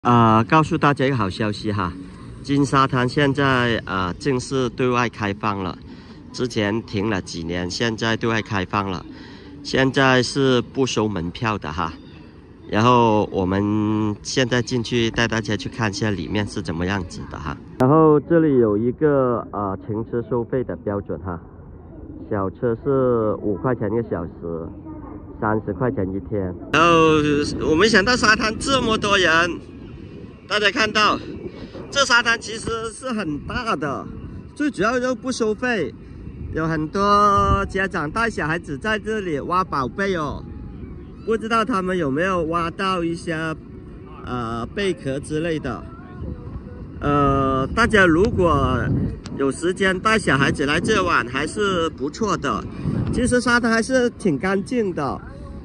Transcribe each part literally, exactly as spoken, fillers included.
啊、呃，告诉大家一个好消息哈，金沙滩现在啊、呃、正式对外开放了，之前停了几年，现在对外开放了，现在是不收门票的哈。然后我们现在进去带大家去看一下里面是怎么样子的哈。然后这里有一个啊、呃、停车收费的标准哈，小车是五块钱一个小时，三十块钱一天。然后我没想到沙滩这么多人。 大家看到，这沙滩其实是很大的，最主要就不收费，有很多家长带小孩子在这里挖宝贝哦，不知道他们有没有挖到一些呃贝壳之类的。呃，大家如果有时间带小孩子来这玩，还是不错的。其实沙滩还是挺干净的，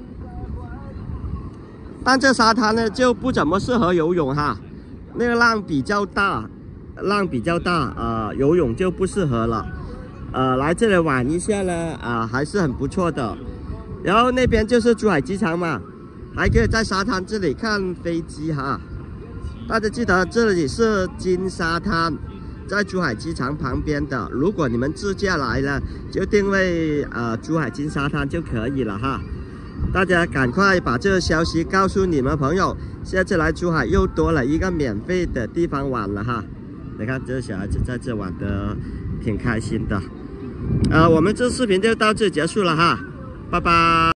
但这沙滩呢就不怎么适合游泳哈。 那个浪比较大，浪比较大啊、呃，游泳就不适合了。呃，来这里玩一下呢，啊、呃，还是很不错的。然后那边就是珠海机场嘛，还可以在沙滩这里看飞机哈。大家记得这里是金沙滩，在珠海机场旁边的。如果你们自驾来了，就定位呃珠海金沙滩就可以了哈。 大家赶快把这个消息告诉你们朋友，下次来珠海又多了一个免费的地方玩了哈！你看这小孩子在这玩的挺开心的。呃，我们这视频就到这结束了哈，拜拜。